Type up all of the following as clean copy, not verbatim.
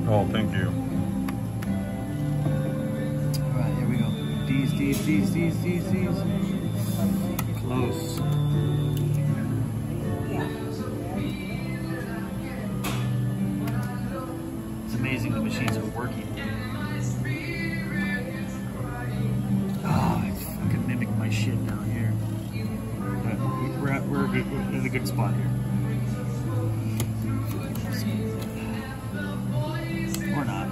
Oh, thank you. Alright, here we go. These. Close. It's amazing the machines are working. Oh, it's fucking mimicking my shit down here. But we're in a good spot here. Or not.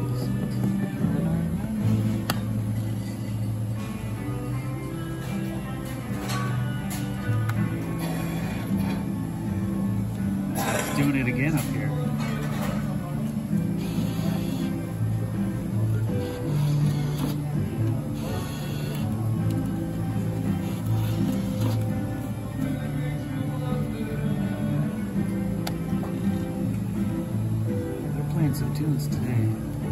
It's doing it again up here. Some tunes today.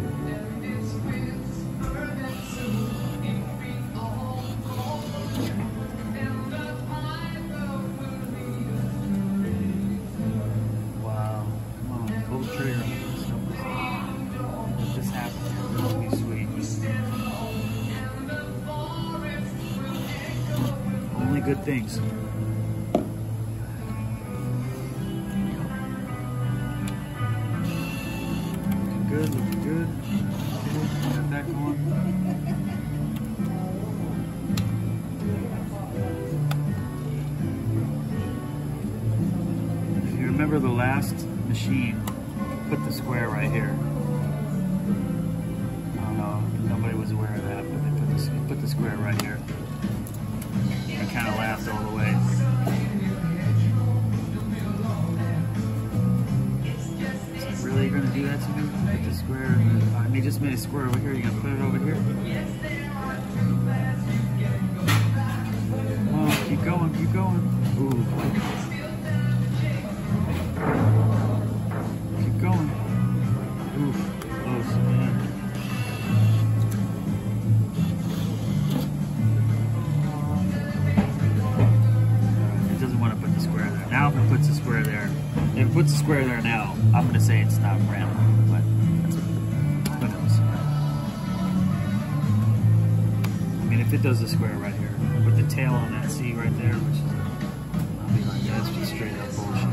Wow. Come on, pull the trigger on this. Let this happen. This will be sweet. Only good things. Good, looking good. Okay, got that going. If you remember the last machine, put the square right here. I don't know, nobody was aware of that, but they put the square right here. I kind of laughed all the way. Really, you're gonna do that to me? Put the square. I just made a square over here. You're gonna put it over here? Oh, keep going, keep going. Ooh. Keep going. Ooh, close, man. It doesn't want to put the square there. Now if it puts the square there, if it puts the square there now, I'm going to say it's not random, but who knows. I mean, if it does the square right here, with the tail on that C right there, which is, I'll be like, that's just straight up bullshit.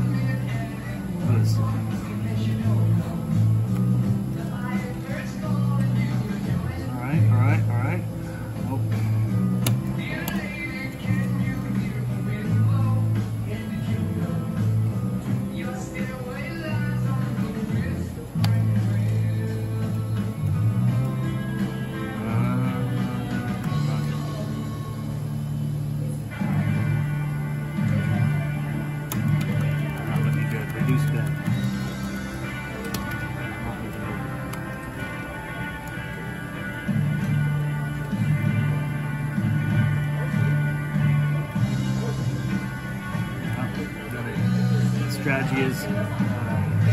Alright. Nope. Reduce that. The strategy is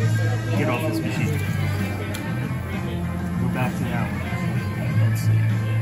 get off this machine. Go back to that one. Let's see.